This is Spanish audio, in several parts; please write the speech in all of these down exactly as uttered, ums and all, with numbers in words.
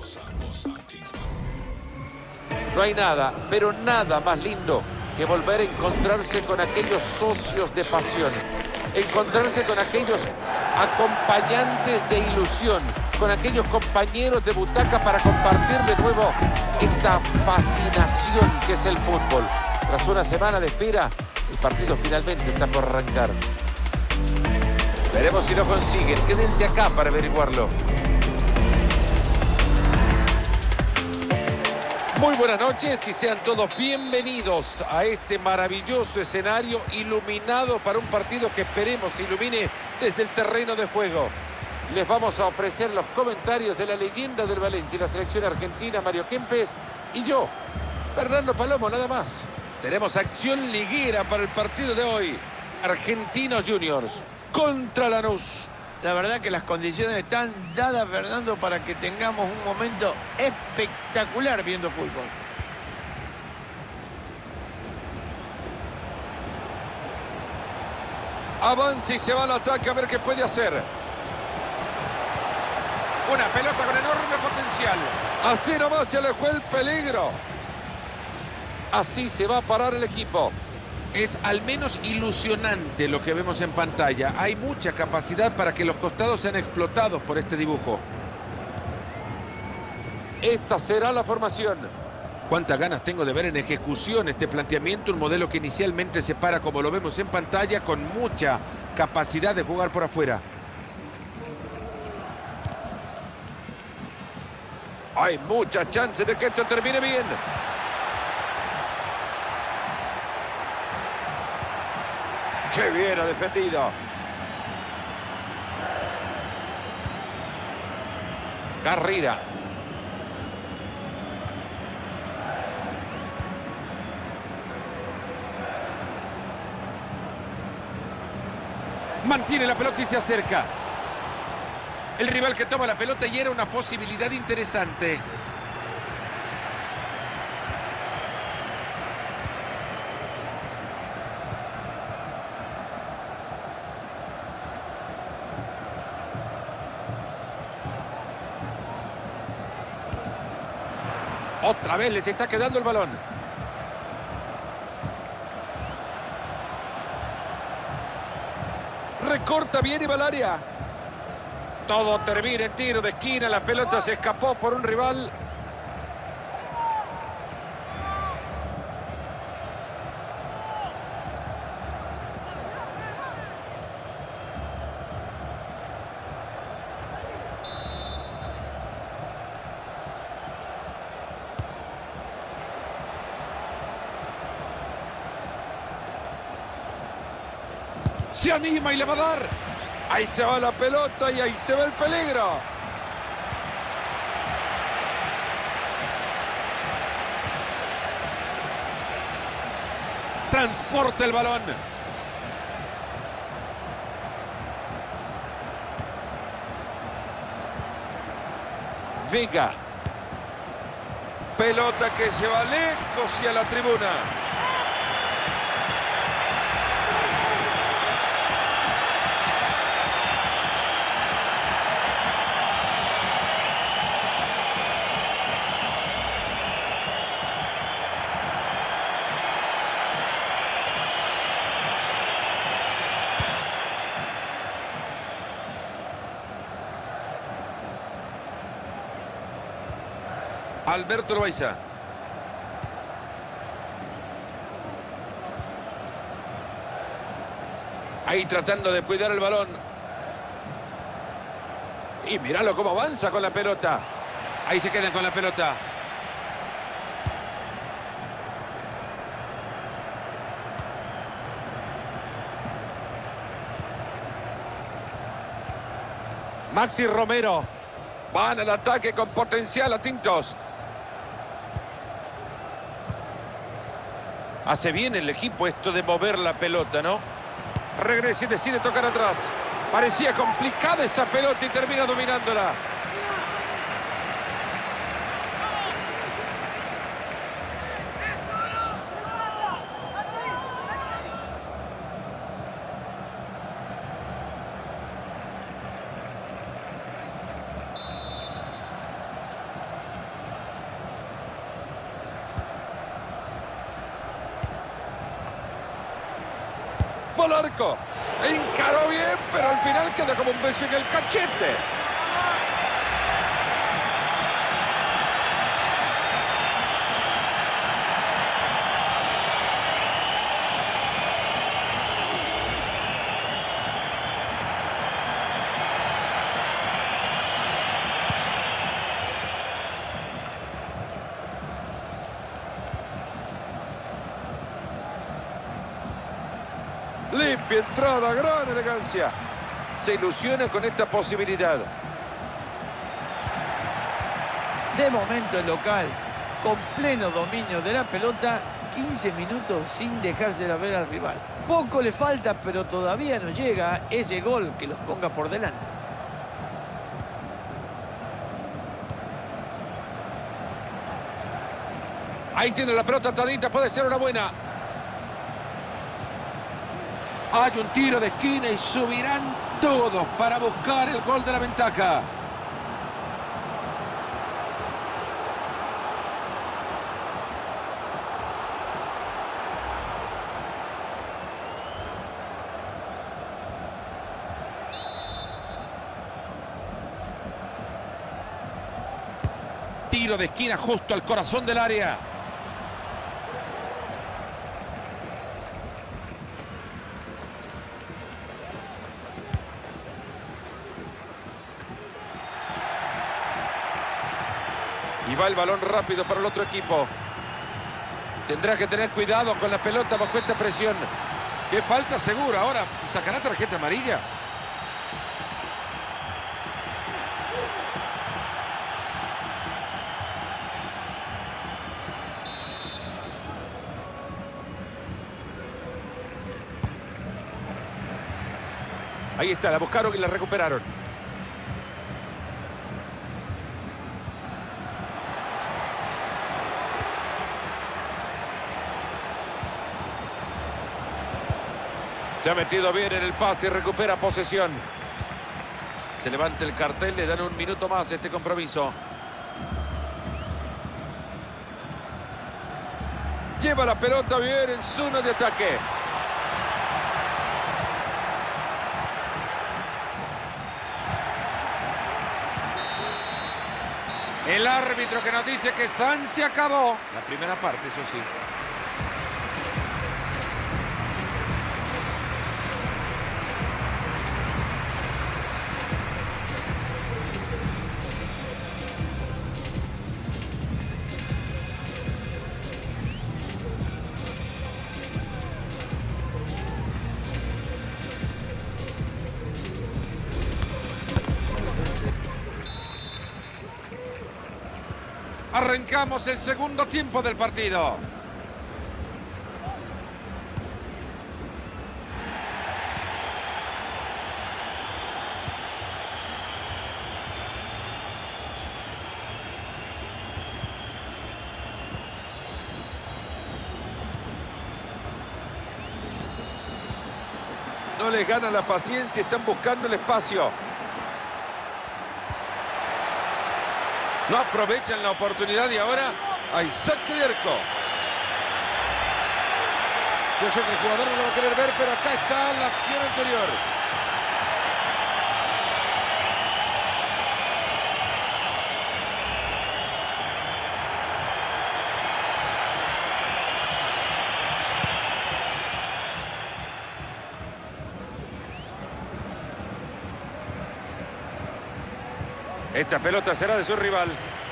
No hay nada, pero nada más lindo que volver a encontrarse con aquellos socios de pasión, encontrarse con aquellos acompañantes de ilusión, con aquellos compañeros de butaca para compartir de nuevo esta fascinación que es el fútbol. Tras una semana de espera, el partido finalmente está por arrancar. Veremos si lo consiguen. Quédense acá para averiguarlo. Muy buenas noches y sean todos bienvenidos a este maravilloso escenario iluminado para un partido que esperemos se ilumine desde el terreno de juego. Les vamos a ofrecer los comentarios de la leyenda del Valencia y la selección argentina, Mario Kempes, y yo, Fernando Palomo, nada más. Tenemos acción liguera para el partido de hoy. Argentinos Juniors contra Lanús. La verdad que las condiciones están dadas, Fernando, para que tengamos un momento espectacular viendo fútbol. Avanza y se va al ataque a ver qué puede hacer. Una pelota con enorme potencial. Así nomás se alejó el peligro. Así se va a parar el equipo. Es al menos ilusionante lo que vemos en pantalla. Hay mucha capacidad para que los costados sean explotados por este dibujo. Esta será la formación. Cuántas ganas tengo de ver en ejecución este planteamiento. Un modelo que inicialmente se para como lo vemos en pantalla, con mucha capacidad de jugar por afuera. Hay mucha chance de que esto termine bien. ¡Qué bien ha defendido! Carrera. Mantiene la pelota y se acerca. El rival que toma la pelota y era una posibilidad interesante. Otra vez les está quedando el balón. Recorta bien y va al área. Todo termina en tiro de esquina. La pelota se escapó por un rival. Se anima y le va a dar. Ahí se va la pelota y ahí se ve el peligro. Transporta el balón. Vega. Pelota que se va lejos y a la tribuna. Alberto Loaiza. Ahí tratando de cuidar el balón. Y míralo cómo avanza con la pelota. Ahí se quedan con la pelota. Maxi Romero. Van al ataque con potencial a Tintos. Hace bien el equipo esto de mover la pelota, ¿no? Regresa y decide tocar atrás. Parecía complicada esa pelota y termina dominándola. Va al arco. Encaró bien, pero al final queda como un beso en el cachete. Limpia entrada, gran elegancia. Se ilusiona con esta posibilidad. De momento el local, con pleno dominio de la pelota, quince minutos sin dejársela ver al rival. Poco le falta, pero todavía no llega ese gol que los ponga por delante. Ahí tiene la pelota atadita, puede ser una buena. Hay un tiro de esquina y subirán todos para buscar el gol de la ventaja. Tiro de esquina justo al corazón del área. Y va el balón rápido para el otro equipo. Tendrá que tener cuidado con la pelota bajo esta presión. Qué falta segura. Ahora sacará tarjeta amarilla. Ahí está, la buscaron y la recuperaron. Se ha metido bien en el pase y recupera posesión. Se levanta el cartel, le dan un minuto más a este compromiso. Lleva la pelota bien en zona de ataque. El árbitro que nos dice que San se acabó. La primera parte, eso sí. Arrancamos el segundo tiempo del partido. No les gana la paciencia, están buscando el espacio. No aprovechan la oportunidad y ahora hay saque de arco. Yo sé que el jugador no lo va a querer ver, pero acá está la acción anterior. Esta pelota será de su rival.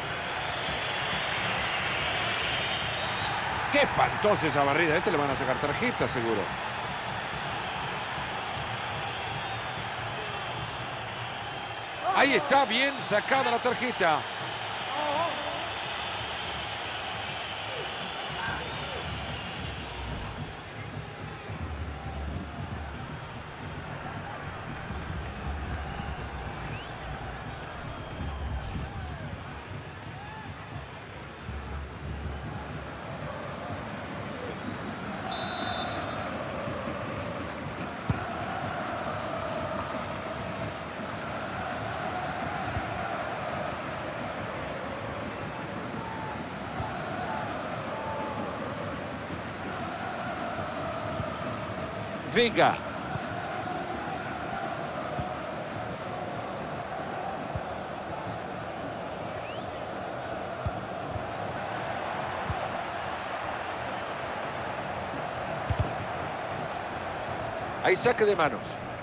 Qué espantosa esa barrida. A este le van a sacar tarjeta, seguro. Ahí está, bien sacada la tarjeta. Vega. Hay saque de manos.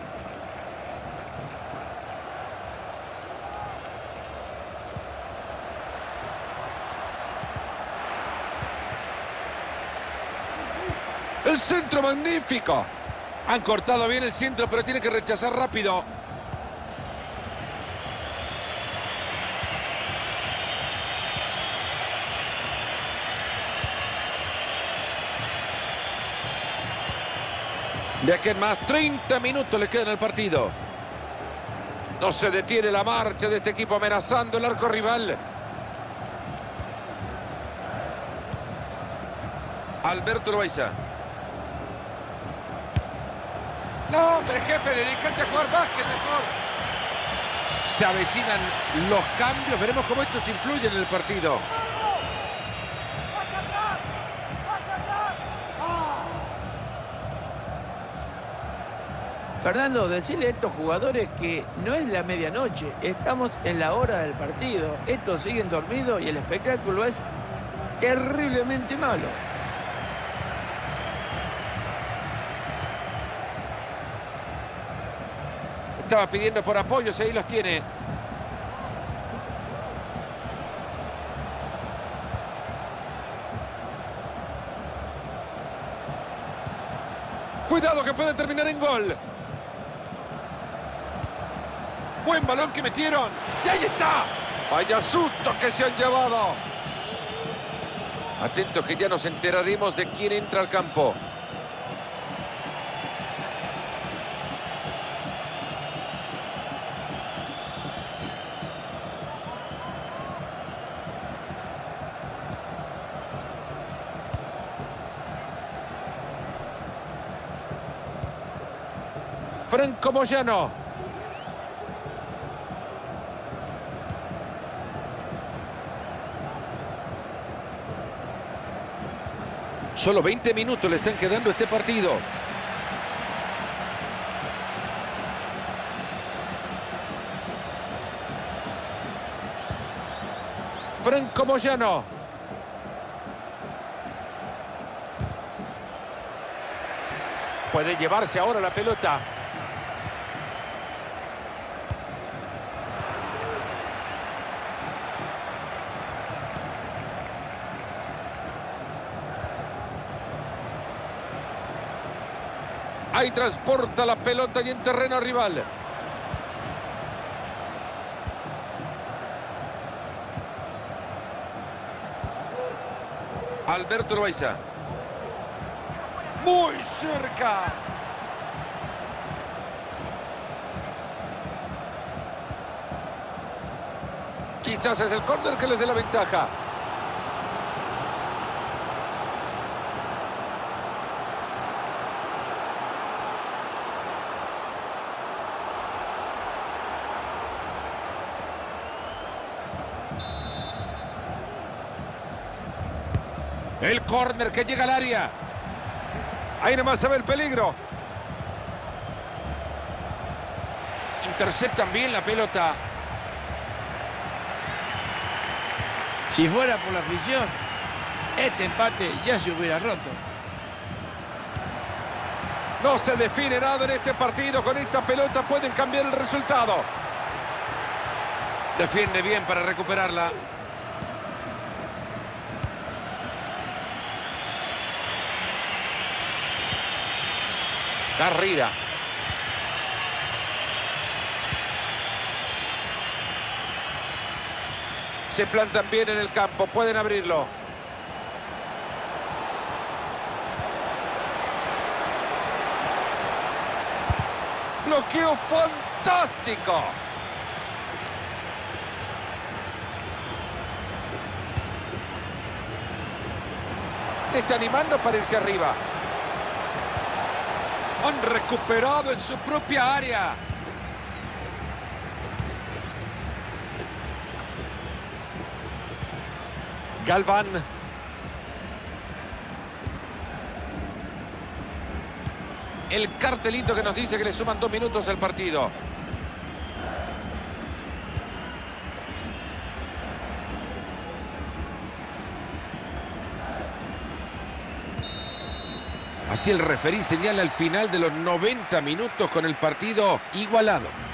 El centro magnífico. Han cortado bien el centro, pero tiene que rechazar rápido. De aquí en más, treinta minutos le quedan al partido. No se detiene la marcha de este equipo amenazando el arco rival. Alberto Loaiza. No, hombre, jefe, dedícate a jugar básquet mejor. Se avecinan los cambios. Veremos cómo estos influyen en el partido. Fernando, decirle a estos jugadores que no es la medianoche, estamos en la hora del partido. Estos siguen dormidos y el espectáculo es terriblemente malo. Estaba pidiendo por apoyos, ahí los tiene. Cuidado que puede terminar en gol. Buen balón que metieron. ¡Y ahí está! ¡Vaya susto que se han llevado! Atentos que ya nos enteraremos de quién entra al campo. Franco Moyano. Solo veinte minutos le están quedando a este partido. Franco Moyano. Puede llevarse ahora la pelota. Ahí transporta la pelota y en terreno rival. Alberto Loaiza. Muy cerca. Quizás es el córner que les dé la ventaja. El córner que llega al área. Ahí nomás se ve el peligro. Interceptan bien la pelota. Si fuera por la afición, este empate ya se hubiera roto. No se define nada en este partido. Con esta pelota pueden cambiar el resultado. Defiende bien para recuperarla. Garrida. Se plantan bien en el campo, pueden abrirlo. Bloqueo fantástico. Se está animando para irse arriba. Han recuperado en su propia área. Galván. El cartelito que nos dice que le suman dos minutos al partido. Así el referí señala el final de los noventa minutos con el partido igualado.